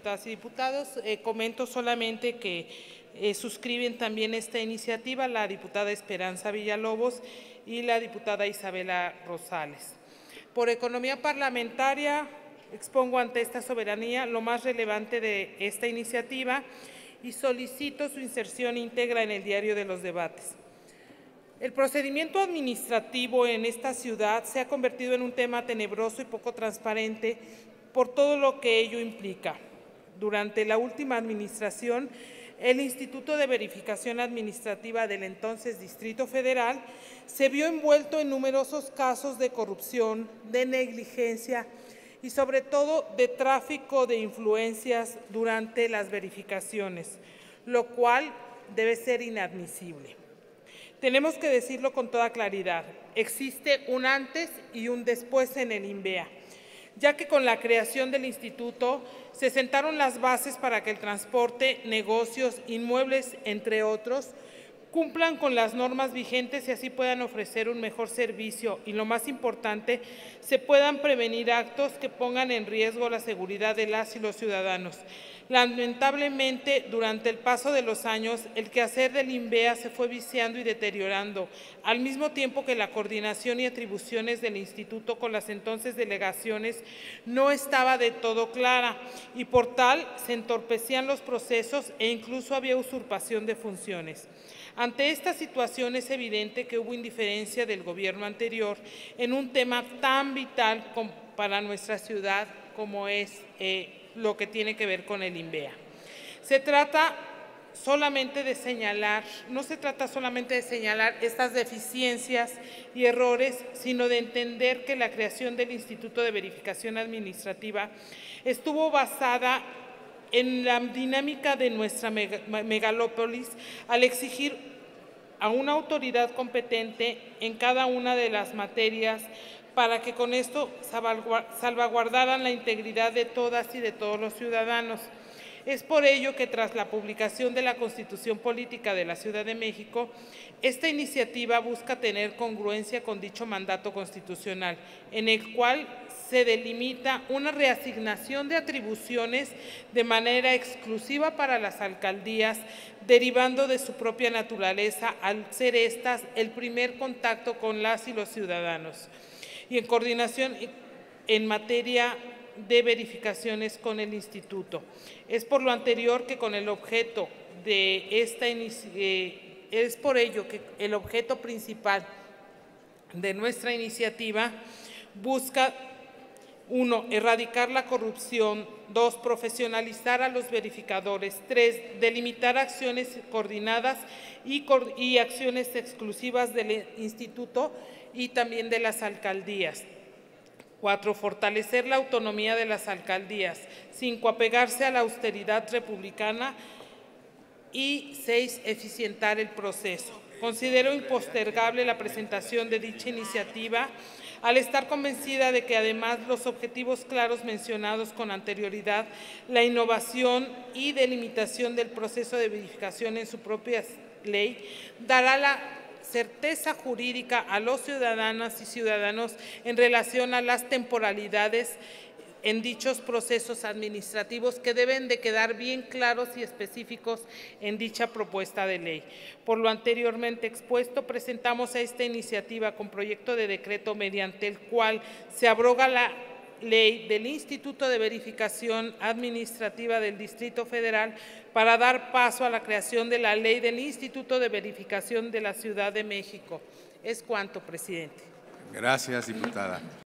Diputadas y diputados, comento solamente que suscriben también esta iniciativa la diputada Esperanza Villalobos y la diputada Isabela Rosales. Por economía parlamentaria, expongo ante esta soberanía lo más relevante de esta iniciativa y solicito su inserción íntegra en el diario de los debates. El procedimiento administrativo en esta ciudad se ha convertido en un tema tenebroso y poco transparente por todo lo que ello implica. Durante la última administración, el Instituto de Verificación Administrativa del entonces Distrito Federal se vio envuelto en numerosos casos de corrupción, de negligencia y sobre todo de tráfico de influencias durante las verificaciones, lo cual debe ser inadmisible. Tenemos que decirlo con toda claridad, existe un antes y un después en el INVEA, ya que con la creación del instituto se sentaron las bases para que el transporte, negocios, inmuebles, entre otros, cumplan con las normas vigentes y así puedan ofrecer un mejor servicio y, lo más importante, se puedan prevenir actos que pongan en riesgo la seguridad de las y los ciudadanos. Lamentablemente, durante el paso de los años, el quehacer del INVEA se fue viciando y deteriorando, al mismo tiempo que la coordinación y atribuciones del instituto con las entonces delegaciones no estaba de todo clara y por tal se entorpecían los procesos e incluso había usurpación de funciones. Ante esta situación es evidente que hubo indiferencia del gobierno anterior en un tema tan vital para nuestra ciudad como es lo que tiene que ver con el INVEA. No se trata solamente de señalar estas deficiencias y errores, sino de entender que la creación del Instituto de Verificación Administrativa estuvo basada en la dinámica de nuestra megalópolis al exigir a una autoridad competente en cada una de las materias para que con esto salvaguardaran la integridad de todas y de todos los ciudadanos. Es por ello que tras la publicación de la Constitución Política de la Ciudad de México, esta iniciativa busca tener congruencia con dicho mandato constitucional, en el cual se delimita una reasignación de atribuciones de manera exclusiva para las alcaldías, derivando de su propia naturaleza al ser estas el primer contacto con las y los ciudadanos, y en coordinación en materia de verificaciones con el Instituto. Es por lo anterior que con el objeto de esta es por ello que el objeto principal de nuestra iniciativa busca: 1. Erradicar la corrupción. 2. Profesionalizar a los verificadores. 3. Delimitar acciones coordinadas y acciones exclusivas del Instituto y también de las alcaldías. 4. Fortalecer la autonomía de las alcaldías. 5. Apegarse a la austeridad republicana. Y 6. Eficientar el proceso. Considero impostergable la presentación de dicha iniciativa al estar convencida de que además los objetivos claros mencionados con anterioridad, la innovación y delimitación del proceso de verificación en su propia ley, dará la certeza jurídica a los ciudadanas y ciudadanos en relación a las temporalidades en dichos procesos administrativos que deben de quedar bien claros y específicos en dicha propuesta de ley. Por lo anteriormente expuesto, presentamos a esta iniciativa con proyecto de decreto mediante el cual se abroga la ley del Instituto de Verificación Administrativa del Distrito Federal para dar paso a la creación de la ley del Instituto de Verificación de la Ciudad de México. Es cuanto, presidente. Gracias, diputada.